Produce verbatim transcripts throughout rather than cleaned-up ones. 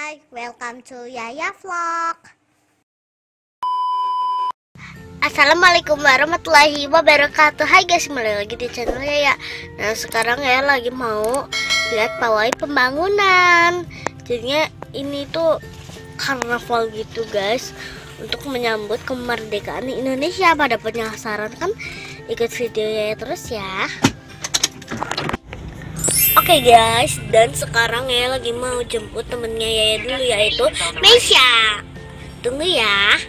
Hai, welcome to Yaya Vlog. Assalamualaikum warahmatullahi wabarakatuh. Hai guys, kembali lagi di channel Yaya. Nah sekarang ya lagi mau lihat pawai pembangunan. Jadinya ini tuh karnaval gitu guys, untuk menyambut kemerdekaan Indonesia. Pada penasaran kan? Ikut video Yaya terus ya. Oke okay guys, dan sekarang ya lagi mau jemput temennya Yaya dulu, yaitu Meisha. Tunggu ya.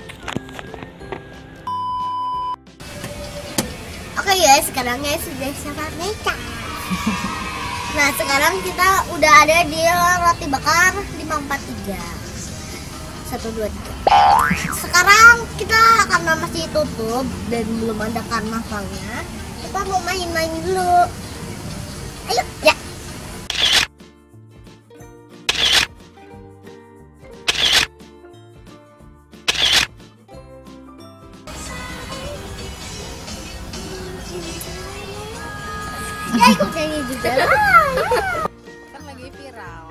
Oke okay guys, sekarang ya sudah sama Meisha. Nah sekarang kita udah ada di roti bakar lima empat tiga satu dua tiga. Sekarang kita karena masih tutup dan belum ada karnavalnya, kita mau main-main dulu. Ayo ya. Ya ikut nyanyi juga lah. Kan lagi viral.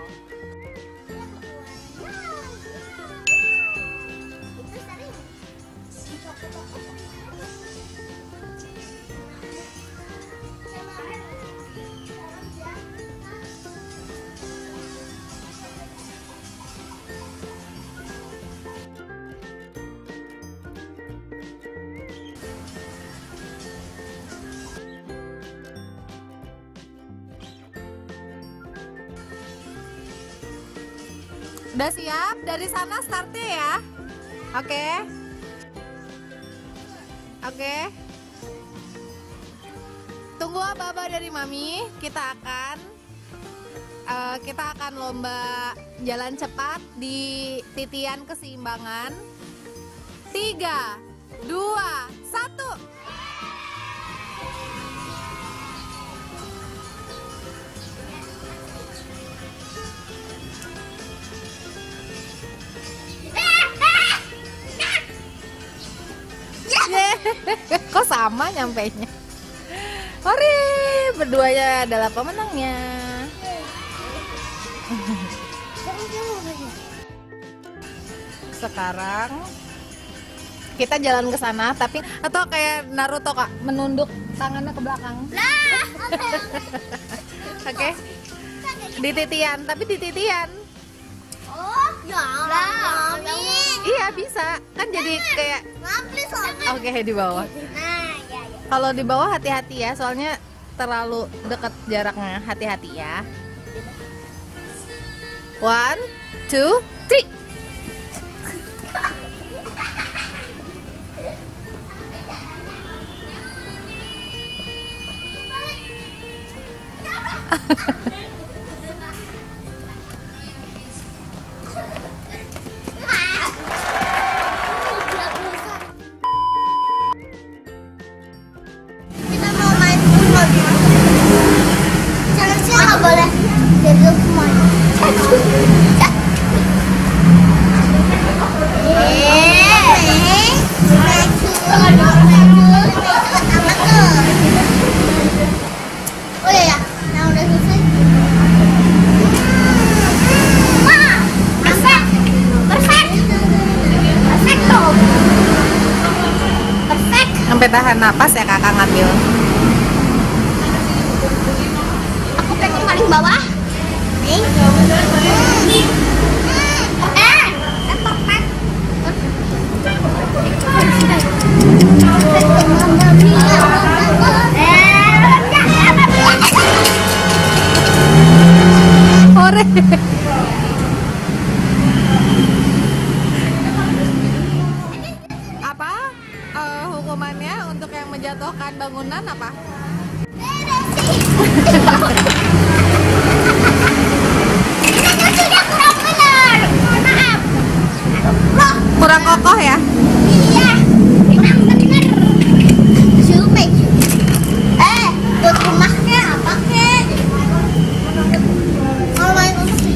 Udah siap? Dari sana startnya ya. Oke. Oke. Tunggu aba-aba dari Mami. Kita akan uh, kita akan lomba jalan cepat di titian keseimbangan. Tiga, dua, satu. Kok sama nyampainya? Hore, berduanya adalah pemenangnya. Sekarang kita jalan ke sana, tapi atau kayak Naruto Kak, menunduk tangannya ke belakang. Oke. Okay. Di titian, tapi di titian. Oh, ya lah. Iya bisa, kan jadi kayak. Oke okay, di bawah. Kalau di bawah hati-hati ya, soalnya terlalu dekat jaraknya. Hati-hati ya. One, two, three. Sampai tahan napas ya kakak ngambil. Aku pengen paling bawah. Nih. Eh, tempat. Hore. Apa uh, hukumannya untuk yang menjatuhkan bangunan apa? Kurang kokoh ya? Iya. Emang bener. Cuma. Eh, buat rumahnya apa kek? Kalau main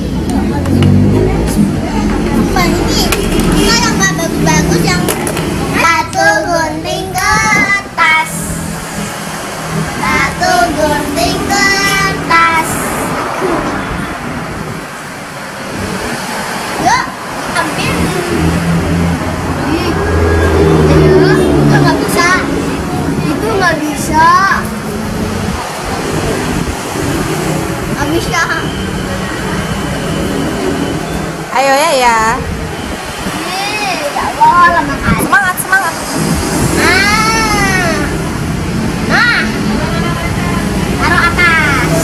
rumah ini, kita yang nggak bagus-bagus, yang batu gunting ke atas, batu gunting ke atas. Yuk, ambil. Ih, ayo, itu nggak bisa. Itu nggak bisa. Nggak bisa. Ayo ya ya. Ih, ya Allah, lama kali. Semangat, semangat. Nah, nah, taruh atas.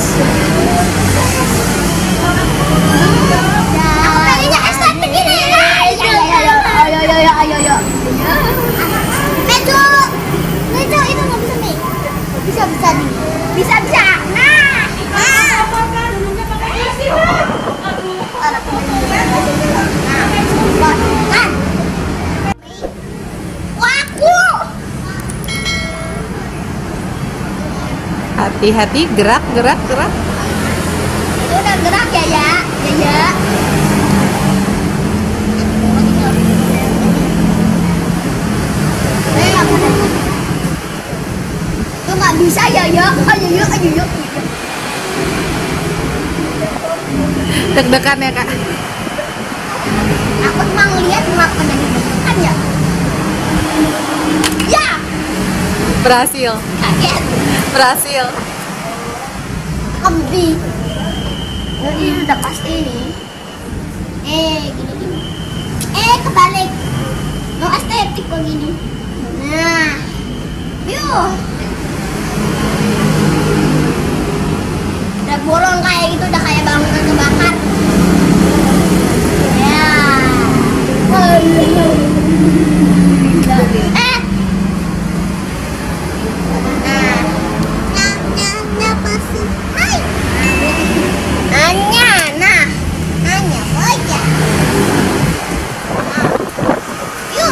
Aku pengennya estetik gini. Ayo, ayo, ayo, ayo, ayo, ayo. Mejo, mejo itu nggak bisa nih. Bisa, bisa nih. Bisa, bisa. Nah, nah. Kan? Waku. Hati-hati, gerak, gerak, gerak. Itu udah gerak ya ya, ya ya. Itu nggak bisa ya ya, ayo ya, ayo ya. Deg-degan ya kak. Aku cuma ngeliat kenapa jadi deg-degan ya. Ya, Berhasil, kaget. berhasil. Kembi. Jadi udah pasti ini. Eh, gini gini. Eh, kebalik. No estetik kok gini. Nah, yuk. Udah bolong kayak gitu, udah kayak bangunan kebakar. Ya. Eh. Nah. Nah, nah, nah, pasti. Hai. Anya, nah. Anya, aja. Yuk.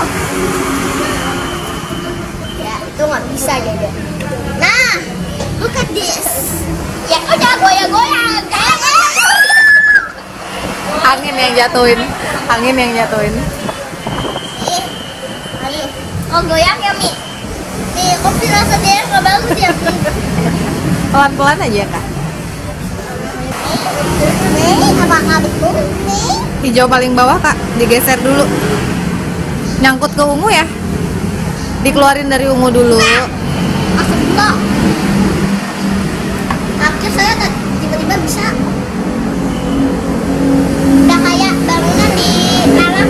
Ya, itu nggak bisa ya, ya. Nah, look at this. Ya, udah goyang-goyang. Kayak Angin yang jatuhin, angin yang jatuhin. Ih, ayo. Kok goyang ya, Mi? Nih, kok bilang sendiri nggak bagus ya, Mi? Pelan-pelan aja kak. Nih, apakah betul, nih? Hijau paling bawah kak, digeser dulu. Nyangkut ke ungu ya. Dikeluarin dari ungu dulu. Masuk dulu. Akhirnya saya tak- tiba-tiba bisa. Udah kayak bangunan di dalam.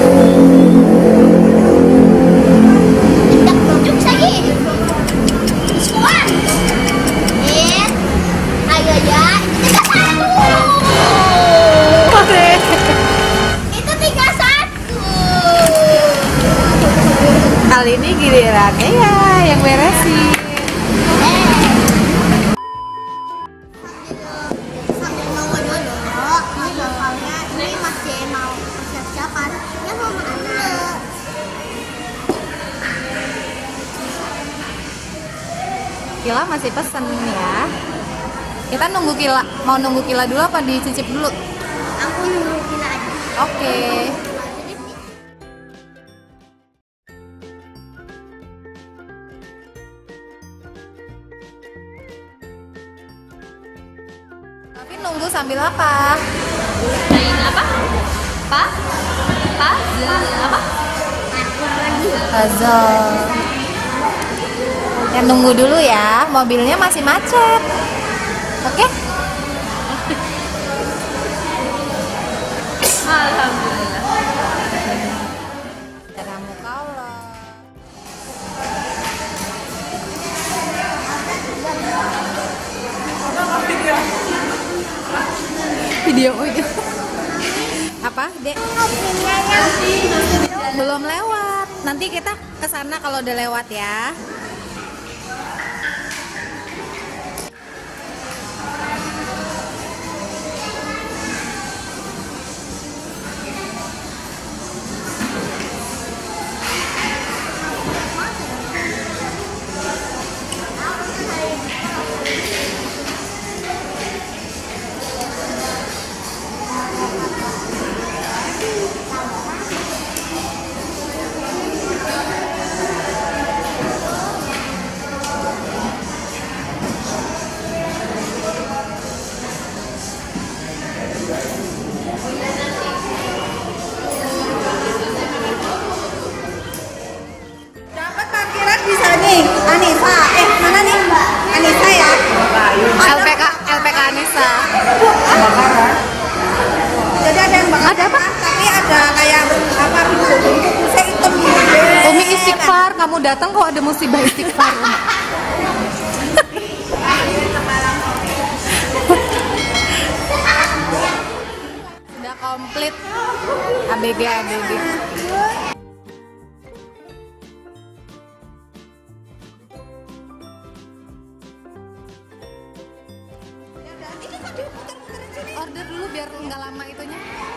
Tidak tunjuk saya ini. Semua. Eh, ayo ya, itu tiga satu. Oke. Itu tiga satu. Kali ini gilirannya ya yang beresin. Sambil nunggu dulu, ini bapaknya ini masih mau siap-siapan. Ya mau makan dulu. Kila masih pesen ya. Kita nunggu Kila, mau nunggu Kila dulu apa dicicip dulu? Aku nunggu gila aja. Oke. Tapi nunggu sambil apa? Main apa? Pa? Puzzle apa? Puzzle. Ya nunggu dulu ya, mobilnya masih macet. Oke? Alhamdulillah. Kamu kalau video itu apa dek belum lewat, nanti kita kesana kalau udah lewat ya. kamu datang kok ada musibah istighfar. Sudah komplit A B G A B G. Order dulu biar nggak lama itunya.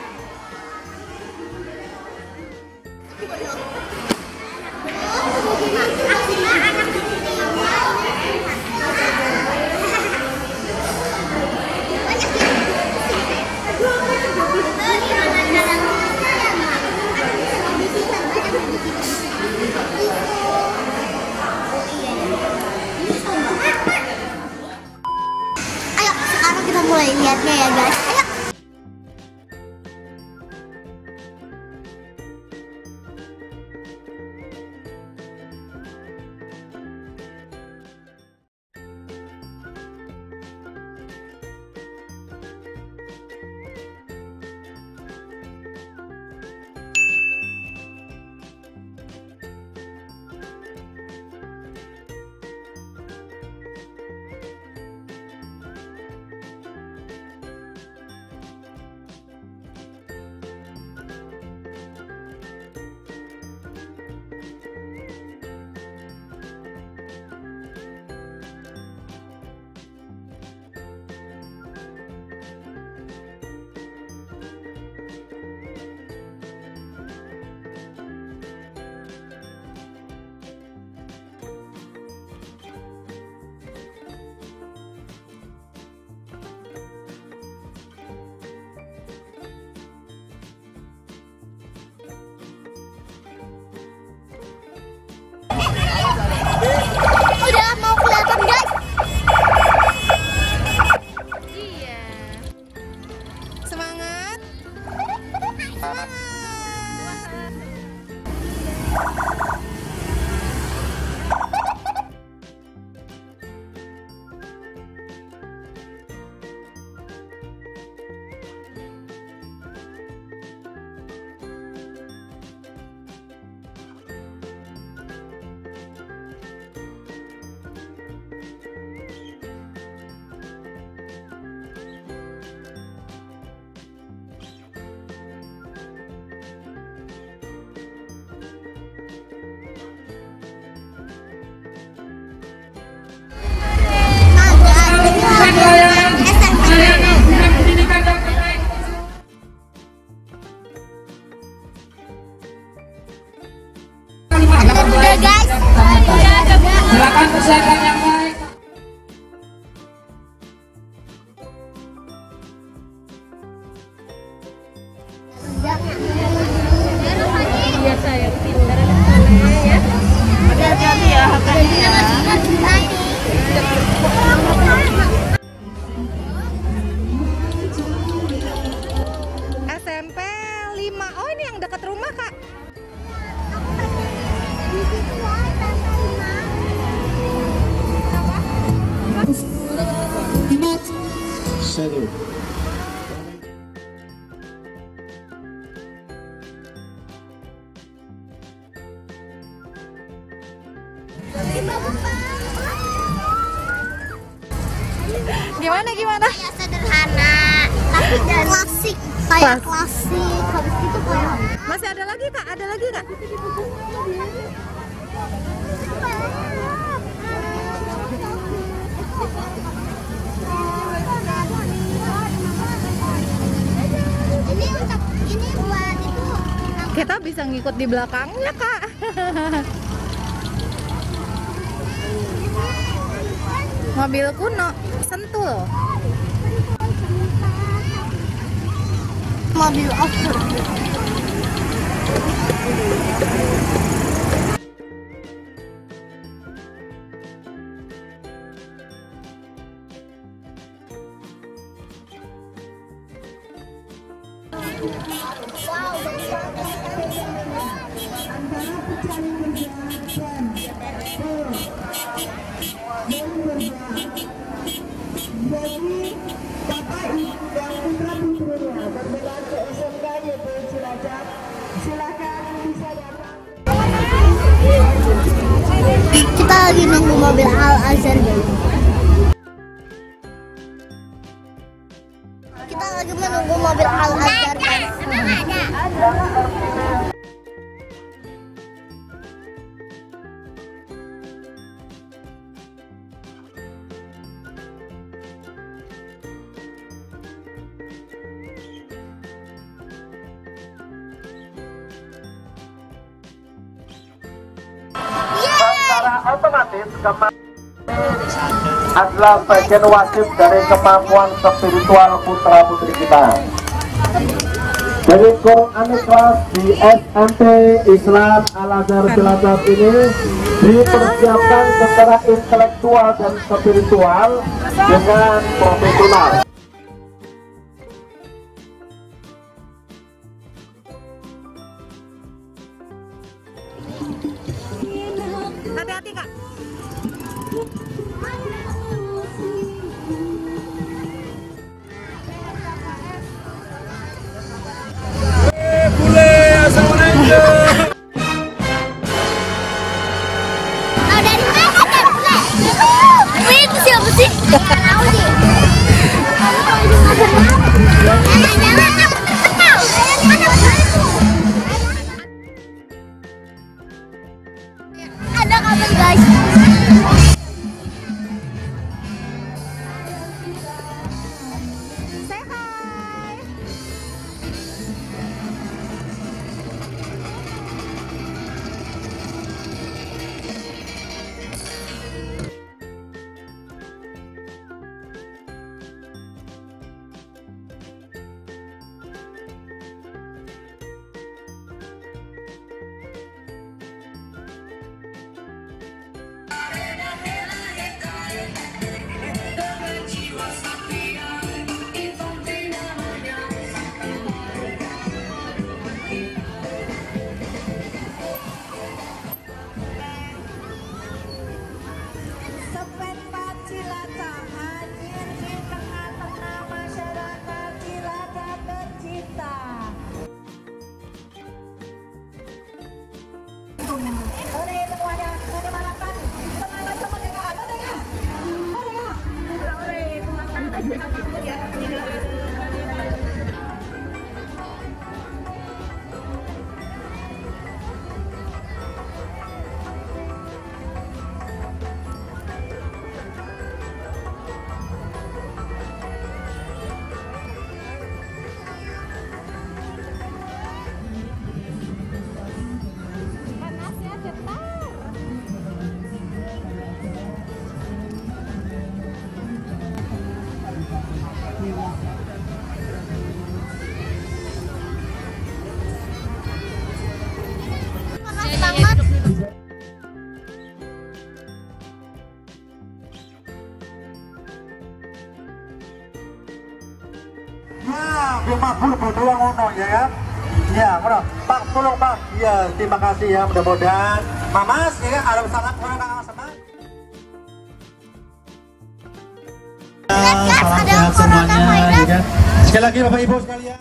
Ayo sekarang kita mulai lihatnya ya guys. Ayo. Udah mau kelihatan guys. Iya. Semangat. Semangat. Udah guys. Silakan persiapan yang baik. Biasa ya, pintar ke sana ya. Hati-hati ya, hati-hati ya. S M P lima. Oh, ini yang dekat rumah, Kak. Shadow. Gimana gimana? Kayak sederhana, tapi klasik. Kayak klasik. Habis itu kayak Masih ada lagi, Kak? Ada lagi, Kak? ini untuk ini buat itu. Kita bisa ngikut di belakangnya, Kak. Mobil kuno, Sentul. Mobil off-road. lagi nunggu mobil Al Azhar guys. Kita lagi menunggu mobil Al Azhar guys. Secara otomatis kemampuan adalah bagian wajib dari kemampuan spiritual putra putri kita. Jadi Quran kelas di S M P Islam Al Azhar Cilacap ini dipersiapkan secara intelektual dan spiritual dengan profesional. Hati-hati kak. Oh, dari mana kan bule? Wih, itu siapa sih? Tahu sih. Ada kabel guys. Ya, lima puluh berdua ngono ya kan? Ya, ngono. Pak, tolong Pak. Ya, terima kasih ya. Mudah-mudahan Mamas ya ada sangat kurang sama. Salam sehat semuanya ya kan? Sekali lagi Bapak Ibu sekalian.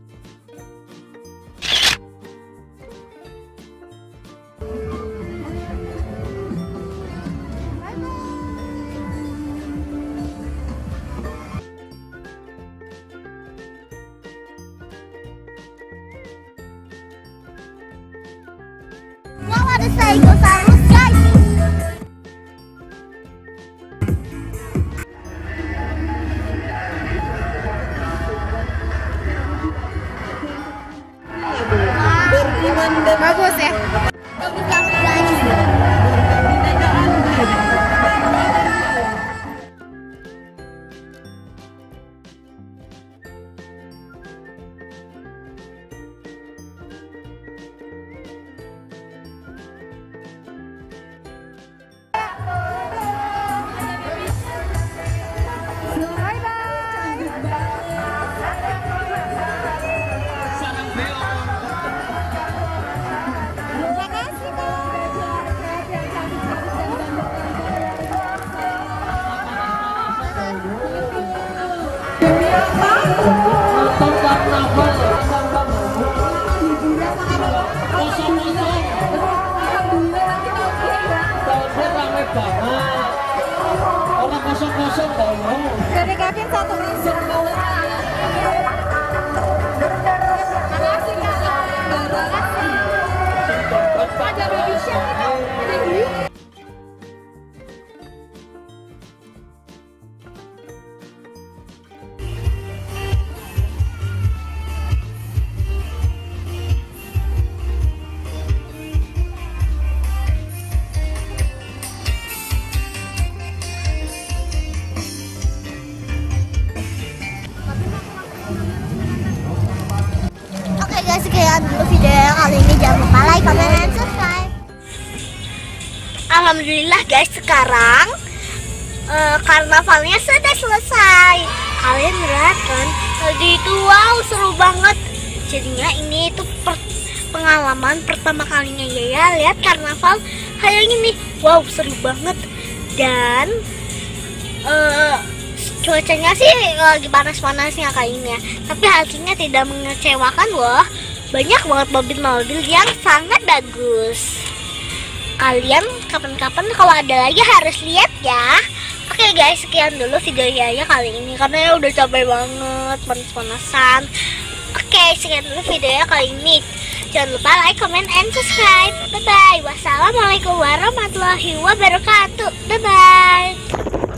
Wow, ada Stegosaurus guys. Bagus ya. Bagus banget guys. sekian dulu video kali ini. Jangan lupa like, comment, dan subscribe. Alhamdulillah guys, sekarang uh, karnavalnya sudah selesai. Kalian lihat kan? Tadi itu wow, seru banget. Jadinya ini itu per pengalaman pertama kalinya ya, lihat karnaval kayak gini. Wow, seru banget. Dan uh, cuacanya sih lagi panas-panasnya kayaknya, tapi hasilnya tidak mengecewakan loh. Banyak banget mobil-mobil yang sangat bagus. Kalian kapan-kapan kalau ada lagi harus lihat ya. Oke guys, sekian dulu videonya ya kali ini karena ya udah capek banget, panas-panasan. Oke, sekian dulu videonya kali ini. Jangan lupa like, comment, and subscribe. Bye bye. Wassalamualaikum warahmatullahi wabarakatuh. Bye bye.